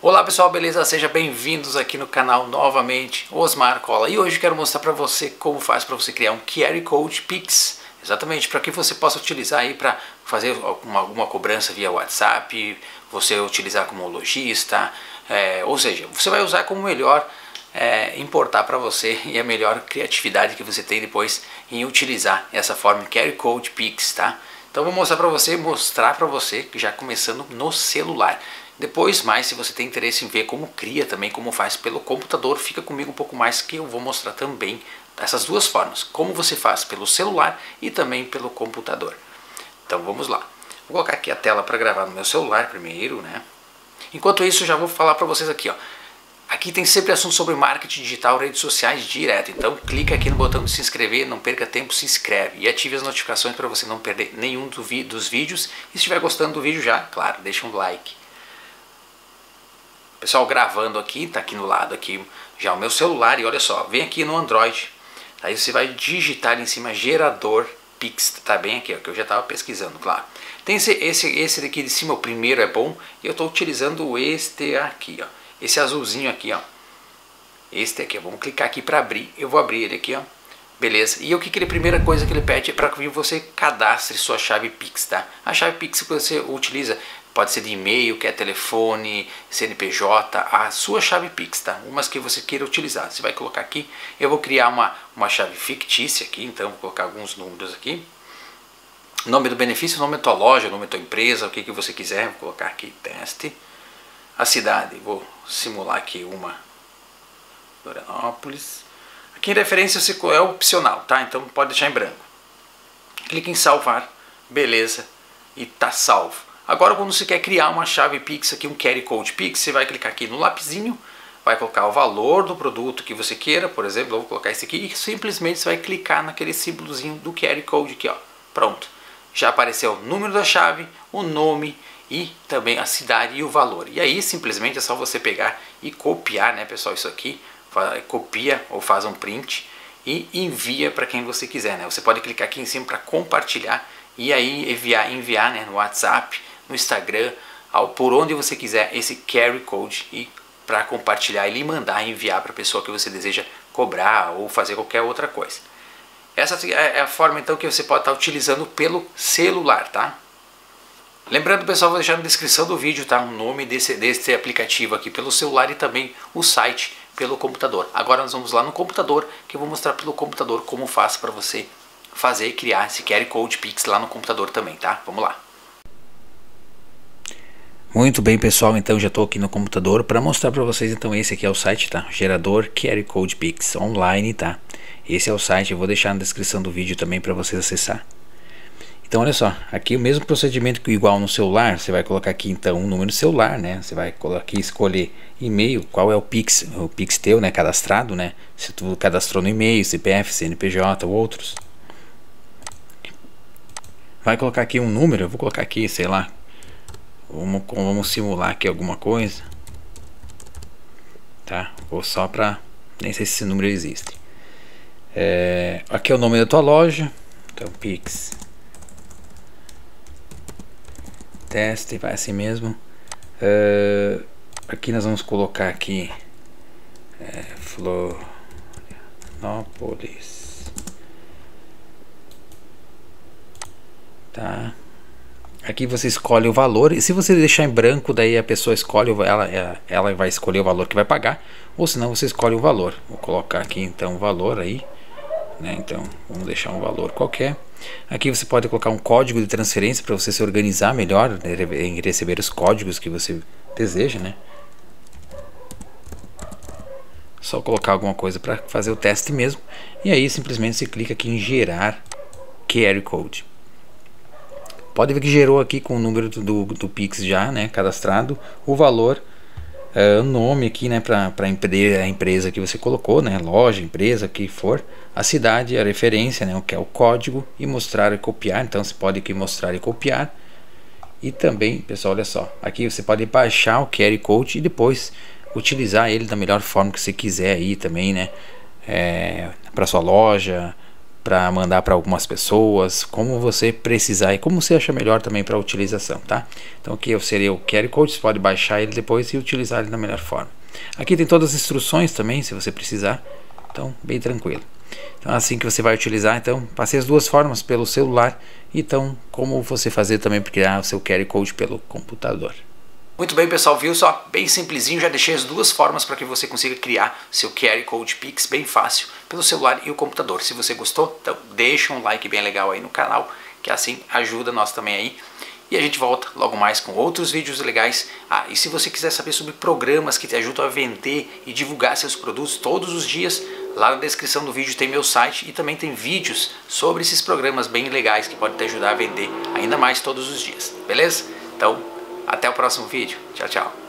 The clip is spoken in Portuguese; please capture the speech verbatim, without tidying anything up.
Olá pessoal, beleza? Sejam bem-vindos aqui no canal novamente, Osmar Cola. E hoje quero mostrar para você como faz para você criar um Q R Code Pix. Exatamente, para que você possa utilizar aí para fazer alguma, alguma cobrança via WhatsApp, você utilizar como lojista, é, ou seja, você vai usar como melhor é, importar para você e a melhor criatividade que você tem depois em utilizar essa forma Q R Code Pix, tá? Então vou mostrar para você, mostrar para você, já começando no celular. Depois mais, se você tem interesse em ver como cria também, como faz pelo computador, fica comigo um pouco mais que eu vou mostrar também essas duas formas. Como você faz pelo celular e também pelo computador. Então vamos lá. Vou colocar aqui a tela para gravar no meu celular primeiro, né? Enquanto isso, já vou falar para vocês aqui, ó. Aqui tem sempre assunto sobre marketing digital, redes sociais direto. Então clica aqui no botão de se inscrever, não perca tempo, se inscreve. E ative as notificações para você não perder nenhum do vi dos vídeos. E se estiver gostando do vídeo já, claro, deixa um like. Pessoal, gravando aqui, tá aqui no lado aqui já o meu celular e olha só, vem aqui no Android, aí você vai digitar em cima gerador Pix, tá bem aqui, ó, que eu já estava pesquisando, claro. Tem esse, esse, esse daqui de cima, o primeiro é bom, e eu estou utilizando este aqui, ó, esse azulzinho aqui, ó, este aqui, ó, vamos clicar aqui para abrir, eu vou abrir ele aqui, ó, beleza, e o que que ele, a primeira coisa que ele pede é para que você cadastre sua chave Pix, tá? A chave Pix que você utiliza pode ser de e-mail, que é telefone, C N P J, a sua chave Pix, tá? Umas que você queira utilizar. Você vai colocar aqui, eu vou criar uma, uma chave fictícia aqui, então vou colocar alguns números aqui. Nome do benefício, nome da tua loja, nome da tua empresa, o que, que você quiser, vou colocar aqui teste. A cidade, vou simular aqui uma Florianópolis. Aqui em referência é opcional, tá? Então pode deixar em branco. Clique em salvar, beleza, e tá salvo. Agora quando você quer criar uma chave Pix aqui, um Q R Code Pix, você vai clicar aqui no lapisinho, vai colocar o valor do produto que você queira, por exemplo, eu vou colocar esse aqui e simplesmente você vai clicar naquele símbolozinho do Q R Code aqui, ó. Pronto. Já apareceu o número da chave, o nome e também a cidade e o valor. E aí simplesmente é só você pegar e copiar, né, pessoal, isso aqui, copia ou faz um print e envia para quem você quiser, né? Você pode clicar aqui em cima para compartilhar e aí enviar, enviar, né, no WhatsApp, no Instagram, ao, por onde você quiser esse Q R Code e para compartilhar e mandar enviar para a pessoa que você deseja cobrar ou fazer qualquer outra coisa. Essa é a forma então que você pode estar utilizando pelo celular, tá? Lembrando, pessoal, vou deixar na descrição do vídeo, tá, o nome desse, desse aplicativo aqui pelo celular e também o site pelo computador. Agora nós vamos lá no computador, que eu vou mostrar pelo computador como faz para você fazer e criar esse Q R Code Pix lá no computador também, tá? Vamos lá. Muito bem, pessoal, então já estou aqui no computador para mostrar para vocês. Então esse aqui é o site, tá? Gerador Q R Code Pix online, tá? Esse é o site, eu vou deixar na descrição do vídeo também para vocês acessar. Então olha só, aqui o mesmo procedimento que igual no celular, você vai colocar aqui então um número celular, né? Você vai aqui escolher e-mail, qual é o Pix, o Pix teu, né? Cadastrado, né? Se tu cadastrou no e-mail, C P F, C N P J ou outros. Vai colocar aqui um número, eu vou colocar aqui, sei lá. Vamos, vamos simular aqui alguma coisa, tá? Ou só para, nem sei se esse número existe. É, aqui é o nome da tua loja, então Pix teste, vai assim mesmo. É, aqui nós vamos colocar aqui é, Florianópolis, tá? Aqui você escolhe o valor e se você deixar em branco, daí a pessoa escolhe, ela, ela vai escolher o valor que vai pagar, ou senão você escolhe o valor. Vou colocar aqui então o valor aí, né? Então vamos deixar um valor qualquer. Aqui você pode colocar um código de transferência para você se organizar melhor, né, em receber os códigos que você deseja, né? Só colocar alguma coisa para fazer o teste mesmo. E aí simplesmente você clica aqui em gerar Q R Code. Pode ver que gerou aqui com o número do, do, do Pix já, né, cadastrado, o valor, o uh, nome aqui, né, para a empresa, a empresa que você colocou, né, loja, empresa, o que for, a cidade, a referência, né, o que é o código e mostrar e copiar. Então você pode aqui mostrar e copiar. E também, pessoal, olha só, aqui você pode baixar o Q R Code e depois utilizar ele da melhor forma que você quiser aí também, né, é, para sua loja, para mandar para algumas pessoas, como você precisar e como você acha melhor também para utilização, tá? Então aqui eu seria o Q R Code, você pode baixar ele depois e utilizar ele da melhor forma. Aqui tem todas as instruções também, se você precisar, então bem tranquilo. Então assim que você vai utilizar, então passei as duas formas pelo celular, então como você fazer também para criar o seu Q R Code pelo computador. Muito bem, pessoal, viu só? Bem simplesinho, já deixei as duas formas para que você consiga criar seu Q R Code Pix bem fácil pelo celular e o computador. Se você gostou, então deixa um like bem legal aí no canal, que assim ajuda nós também aí. E a gente volta logo mais com outros vídeos legais. Ah, e se você quiser saber sobre programas que te ajudam a vender e divulgar seus produtos todos os dias, lá na descrição do vídeo tem meu site e também tem vídeos sobre esses programas bem legais que podem te ajudar a vender ainda mais todos os dias, beleza? Então, até o próximo vídeo. Tchau, tchau.